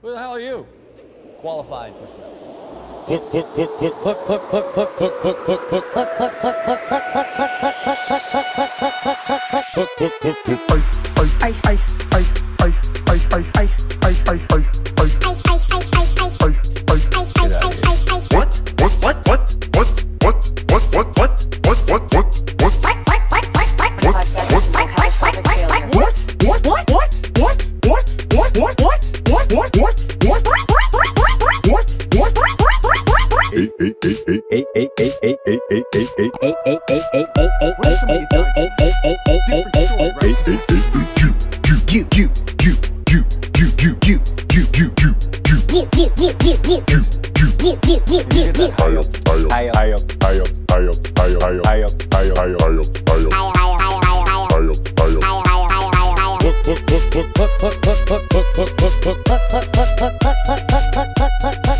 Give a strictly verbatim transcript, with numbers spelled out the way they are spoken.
Who the hell are you? Qualified personnel. Hook, hook, hook, hook, hook, hook, hook, hook, hook, hook, hook, hook, hook, hook, hook, hook, hook, hook, hook,